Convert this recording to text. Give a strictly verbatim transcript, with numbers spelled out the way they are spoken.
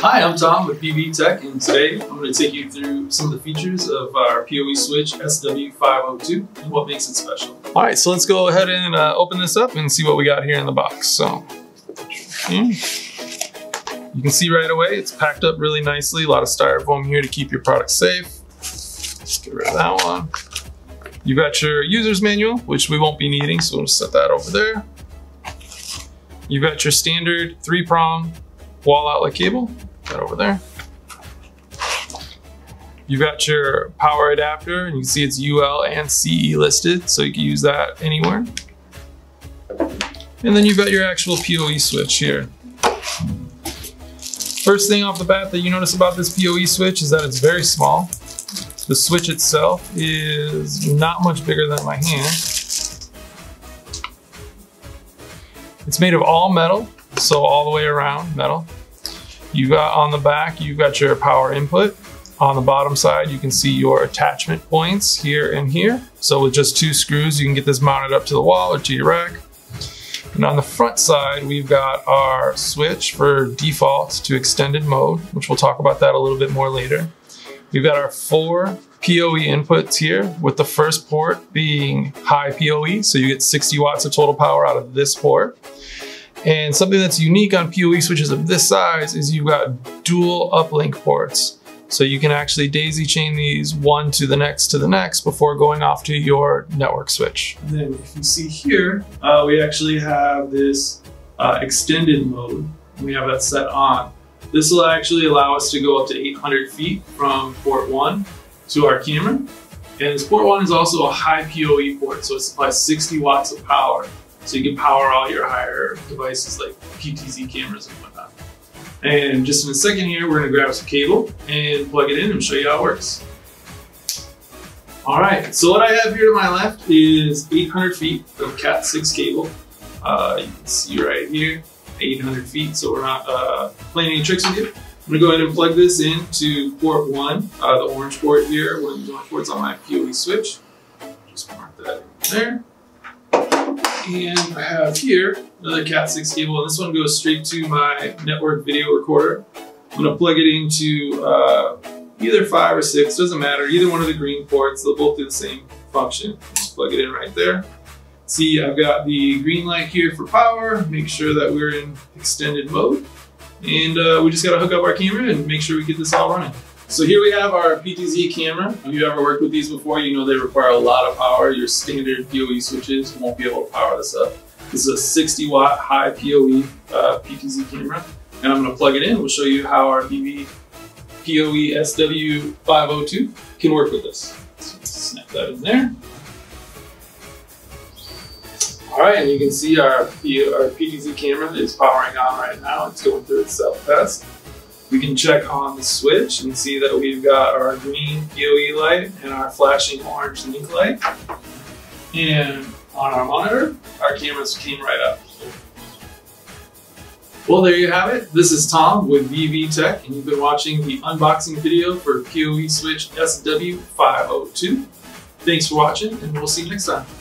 Hi, I'm Tom with P O E Tech, and today I'm going to take you through some of the features of our P O E switch S W five oh two and what makes it special. All right, so let's go ahead and uh, open this up and see what we got here in the box. So, hmm. You can see right away it's packed up really nicely. A lot of styrofoam here to keep your product safe. Just get rid of that one. You've got your user's manual, which we won't be needing, so we'll just set that over there. You've got your standard three-prong wall outlet cable, that over there. You've got your power adapter, and you can see it's U L and C E listed, so you can use that anywhere. And then you've got your actual P O E switch here. First thing off the bat that you notice about this P O E switch is that it's very small. The switch itself is not much bigger than my hand. It's made of all metal, so all the way around metal. You've got on the back, you've got your power input. On the bottom side, you can see your attachment points here and here. So with just two screws, you can get this mounted up to the wall or to your rack. And on the front side, we've got our switch for default to extended mode, which we'll talk about that a little bit more later. We've got our four P O E inputs here, with the first port being Hi-P O E, so you get sixty watts of total power out of this port. And something that's unique on P O E switches of this size is you've got dual uplink ports. So you can actually daisy chain these one to the next to the next before going off to your network switch. And then if you see here, uh, we actually have this uh, extended mode. We have that set on. This will actually allow us to go up to eight hundred feet from port one to our camera. And this port one is also a high P O E port, so it supplies sixty watts of power. So you can power all your higher devices like P T Z cameras and whatnot. And just in a second here, we're gonna grab some cable and plug it in and show you how it works. All right, so what I have here to my left is eight hundred feet of cat six cable. Uh, you can see right here, eight hundred feet, so we're not uh, playing any tricks with you. I'm gonna go ahead and plug this into port one, uh, the orange port here, one of the orange ports on my P O E switch. Just mark that in there. And I have here another cat six cable, and this one goes straight to my network video recorder. I'm gonna plug it into uh, either five or six, doesn't matter, either one of the green ports, they'll both do the same function. Just plug it in right there. See, I've got the green light here for power, make sure that we're in extended mode. And uh, we just gotta hook up our camera and make sure we get this all running. So here we have our P T Z camera. If you've ever worked with these before, you know they require a lot of power. Your standard P O E switches won't be able to power this up. This is a sixty watt high P O E uh, P T Z camera. And I'm gonna plug it in. We'll show you how our P O E S W five oh two can work with this. So let's snap that in there. All right, and you can see our, our P T Z camera is powering on right now. It's going through its self-test. We can check on the switch and see that we've got our green P O E light and our flashing orange link light. And on our monitor, our cameras came right up. Well, there you have it. This is Tom with P O E Tech, and you've been watching the unboxing video for P O E switch S W five oh two. Thanks for watching, and we'll see you next time.